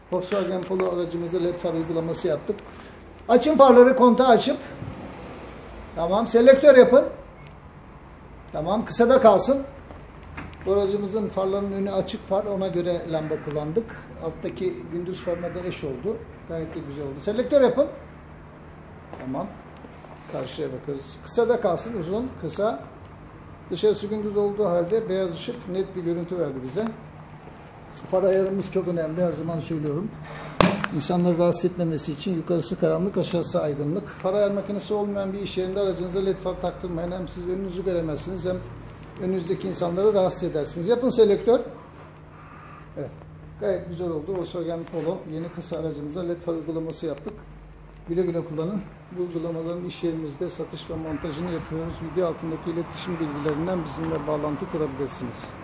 Volkswagen Polo aracımıza led far uygulaması yaptık. Açın farları, kontağı açıp. Tamam. Selektör yapın. Tamam. Kısada kalsın. Bu aracımızın farlarının önü açık far. Ona göre lamba kullandık. Alttaki gündüz farına da eş oldu. Gayet de güzel oldu. Selektör yapın. Tamam. Karşıya bakıyoruz. Kısada kalsın. Uzun, kısa. Dışarısı gündüz olduğu halde beyaz ışık net bir görüntü verdi bize. Far ayarımız çok önemli. Her zaman söylüyorum. İnsanları rahatsız etmemesi için yukarısı karanlık, aşağısı aydınlık. Far ayar makinesi olmayan bir iş yerinde aracınıza led far taktırmayın. Hem siz önünüzü göremezsiniz hem önünüzdeki insanları rahatsız edersiniz. Yapın selektör. Evet. Gayet güzel oldu. Volkswagen Polo yeni kısa aracımıza led far uygulaması yaptık. Güle güle kullanın. Bu uygulamaların iş yerimizde satış ve montajını yapıyoruz. Video altındaki iletişim bilgilerinden bizimle bağlantı kurabilirsiniz.